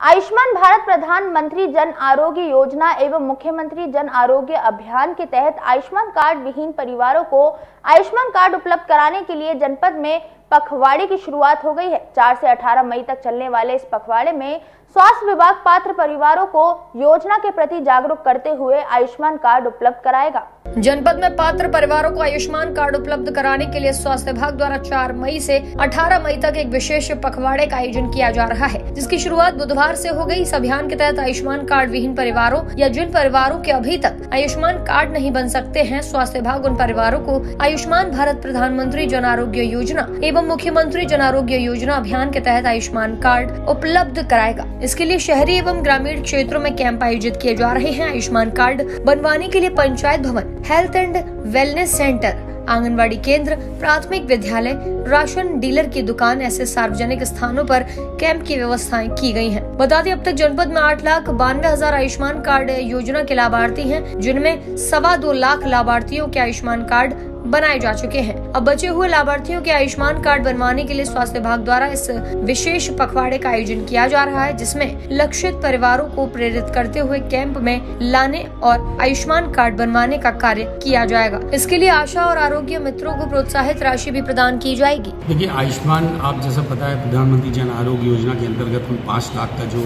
आयुष्मान भारत प्रधानमंत्री जन आरोग्य योजना एवं मुख्यमंत्री जन आरोग्य अभियान के तहत आयुष्मान कार्ड विहीन परिवारों को आयुष्मान कार्ड उपलब्ध कराने के लिए जनपद में पखवाड़े की शुरुआत हो गई है। 4 से 18 मई तक चलने वाले इस पखवाड़े में स्वास्थ्य विभाग पात्र परिवारों को योजना के प्रति जागरूक करते हुए आयुष्मान कार्ड उपलब्ध कराएगा। जनपद में पात्र परिवारों को आयुष्मान कार्ड उपलब्ध कराने के लिए स्वास्थ्य विभाग द्वारा 4 मई से 18 मई तक एक विशेष पखवाड़े का आयोजन किया जा रहा है, जिसकी शुरुआत बुधवार से हो गई। इस अभियान के तहत आयुष्मान कार्ड विहीन परिवारों या जिन परिवारों के अभी तक आयुष्मान कार्ड नहीं बन सकते हैं, स्वास्थ्य विभाग उन परिवारों को आयुष्मान भारत प्रधानमंत्री जन आरोग्य योजना एवं मुख्यमंत्री जन आरोग्य योजना अभियान के तहत आयुष्मान कार्ड उपलब्ध कराएगा। इसके लिए शहरी एवं ग्रामीण क्षेत्रों में कैंप आयोजित किए जा रहे हैं। आयुष्मान कार्ड बनवाने के लिए पंचायत भवन, health and wellness centre, anganwadi केंद्र, प्राथमिक विद्यालय, राशन डीलर की दुकान ऐसे सार्वजनिक स्थानों पर कैंप की व्यवस्थाएं की गई हैं। बता दें, अब तक जनपद में 8,92,000 आयुष्मान कार्ड योजना के लाभार्थी हैं, जिनमें 2.25 लाख लाभार्थियों के आयुष्मान कार्ड बनाए जा चुके हैं। अब बचे हुए लाभार्थियों के आयुष्मान कार्ड बनवाने के लिए स्वास्थ्य विभाग द्वारा इस विशेष पखवाड़े का आयोजन किया जा रहा है, जिसमें लक्षित परिवारों को प्रेरित करते हुए कैंप में लाने और आयुष्मान कार्ड बनवाने का कार्य किया जाएगा। इसके लिए आशा और आरोग्य मित्रों को प्रोत्साहित राशि भी प्रदान की जाएगी। देखिए, आयुष्मान आप जैसा पता है प्रधानमंत्री जन आरोग्य योजना के अंतर्गत हम 5 लाख का जो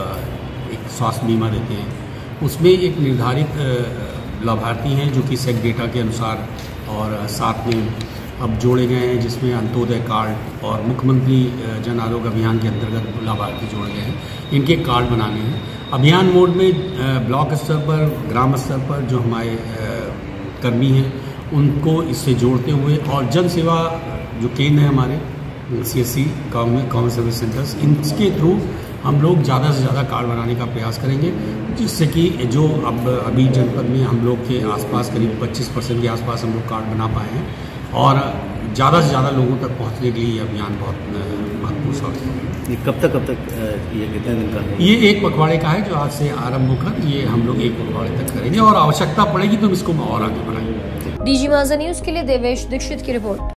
एक स्वास्थ्य बीमा देते हैं, उसमें एक निर्धारित लाभार्थी हैं जो कि सेक डेटा के अनुसार और साथ में अब जोड़े गए हैं, जिसमें अंत्योदय कार्ड और मुख्यमंत्री जन आरोग्य अभियान के अंतर्गत लाभार्थी जोड़े गए हैं। इनके कार्ड बनाने हैं। अभियान मोड में ब्लॉक स्तर पर, ग्राम स्तर पर जो हमारे कर्मी हैं उनको इससे जोड़ते हुए और जन सेवा जो केंद्र है हमारे CSC कॉमन सर्विस सेंटर्स, इनके थ्रू हम लोग ज़्यादा से ज़्यादा कार्ड बनाने का प्रयास करेंगे, जिससे कि जो अब अभी जनपद में हम लोग के आसपास करीब 25% के आसपास हम लोग कार्ड बना पाए हैं और ज़्यादा से ज़्यादा लोगों तक पहुंचने के लिए ये अभियान बहुत महत्वपूर्ण साबित होगा। ये कब तक ये कितने दिन का? ये एक पखवाड़े का है जो आज से आरंभ होकर ये हम लोग एक पखवाड़े तक करेंगे और आवश्यकता पड़ेगी तो इसको और आगे बढ़ाएंगे। DG माज़ा न्यूज़ के लिए देवेश दीक्षित की रिपोर्ट।